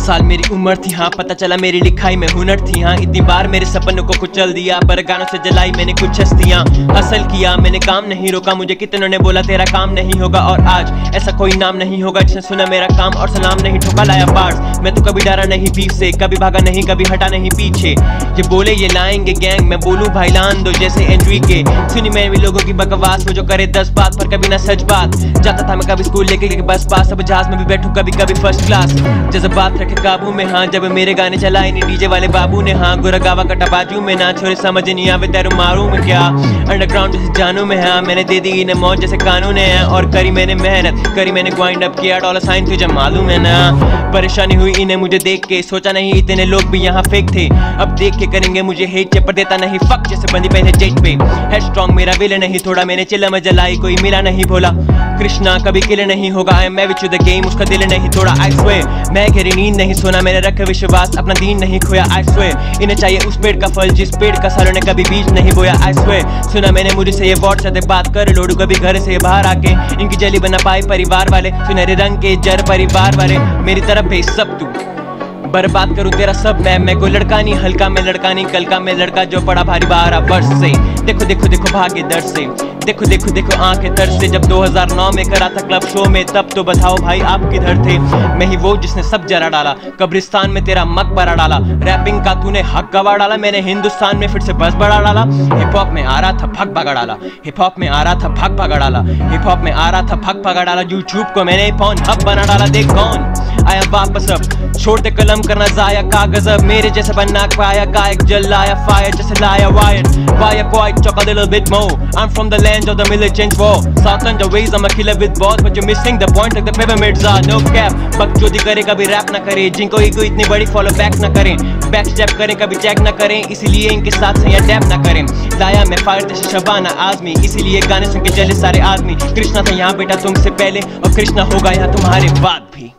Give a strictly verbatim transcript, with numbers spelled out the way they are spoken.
साल मेरी उम्र थी, हाँ पता चला मेरी लिखाई में हुनर थी। हाँ इतनी बार मेरे सपनों को कुचल दिया, पर गानों से जलाई मैंने कुछ हस्तियां। हसल किया मैंने, काम नहीं रोका, मुझे कितनों ने बोला तेरा काम नहीं होगा। और आज ऐसा कोई नाम नहीं होगा जिसने सुना मेरा काम और सलाम नहीं ठोका। लाया पार्ट्स, मैं तो कभी डरा नहीं बीफ से, कभी भागा नहीं, कभी हटा नहीं पीछे। ये बोले ये लाएंगे गैंग, मैं बोलूं भाई लान दो जैसे एंड्रिके। सुनी मैंने भी लोगों की बकवास, वो जो करे दस बात पर कभी ना सच बात। जाता था मैं कभी स्कूल लेके बस पास, अब जहाज में भी बैठूं कभी कभी फर्स्ट क्लास। जज्बात रखे काबू में, हाँ जब मेरे गाने चलाए नहीं डीजे वाले बाबू ने। हाँ गोरा गावा कटा बाजू में, ना छोरे समझ नहीं आवे तेरू मारू में क्या। अंडरग्राउंड जैसे जानू में, हाँ मैंने दे दी इन्हें मौज जैसे कानून है। और करी मैंने मेहनत, करी मैंने ग्राइंड अप किया, डॉलर साइन तुझे मालूम है ना। परेशानी हुई इन्हें मुझे देख के, सोचा नहीं इतने लोग भी यहाँ फेक थे। अब देख के करेंगे मुझे हेट, चेपर देता नहीं फक जैसे बंदी पहले जेट पे। हेड स्ट्रॉन्ग मेरा विले नहीं थोड़ा, मैंने चिल्ला में जलाई कोई मिला नहीं भोला। कृष्णा कभी किले नहीं होगा, आई एम मैं विच द गेम, उसका दिल नहीं तोड़ा। आई स्वेयर मैं घेरी नींद नहीं सोना, मैंने रखा विश्वास अपना दीन नहीं खोया। आई स्वेयर इन्हें चाहिए उस पेड़ का फल जिस पेड़ का सालों ने कभी बीज नहीं बोया। आई स्वेयर सुना मैंने मुझे से ये व्हाट्सएप पे बात कर लोडू कभी घर से बाहर आके। इनकी जली बना पाए परिवार वाले, सुनहरे रंग के जर परिवार वाले। मेरी तरफ भेज सब तू बर्बाद करूं तेरा सब मैं। मैं कोई लड़का नहीं हल्का, मैं लड़का नहीं कल का, मैं लड़का जो पड़ा भारी बारह वर्ष से। देखो देखो देखो भागे दर से, देखो देखो देखो आंखें तर से। जब दो हज़ार नौ में करा था क्लब शो में, तब तो बताओ भाई आप किधर थे। मैं ही वो जिसने सब जरा डाला, कब्रिस्तान में तेरा मकबरा डाला। रैपिंग का तूने हक गवा डाला, मैंने हिंदुस्तान में फिर से बस बढ़ा डाला। हिप हॉप में आ रहा था भग भगा डाला, हिप हॉप में आ रहा था भग भगा डाला, हिप हॉप में आ रहा था भग भगा डाला। यूट्यूब को मैंने फोन हब बना डाला। देख कौन आया वापस अब, छोड़ दे कलम करना जाया कागज अब। मेरे जैसे बनना पाया गायक, जल लाया फायर जैसे लाया wire. Why quiet, talk a little bit more. I'm from the land of the militant war. Southern the ways I'm a killer with balls, but you're missing the point like the pyramids are. No cap, बकचोदी करे कभी rap ना करे, जिनको ego इतनी बड़ी follow back ना करें। बैक स्टेप करें कभी चेक ना करें, इसीलिए इनके साथ से टैप ना करें। लाया मैं फायर जैसे शबाना आजमी, इसीलिए गाने सुन के चले सारे आदमी। कृष्णा था यहाँ बेटा तुमसे पहले, और कृष्णा होगा यहाँ तुम्हारे बाद भी।